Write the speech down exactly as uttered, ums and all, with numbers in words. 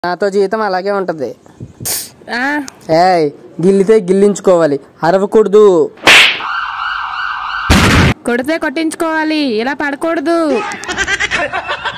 నాతో జీవితం అలాగే ఉంటది. ఏయ్ గిల్లితే గిల్లించుకోవాలి, అరవకూడదు. కొడితే కొట్టించుకోవాలి, ఇలా పడకూడదు.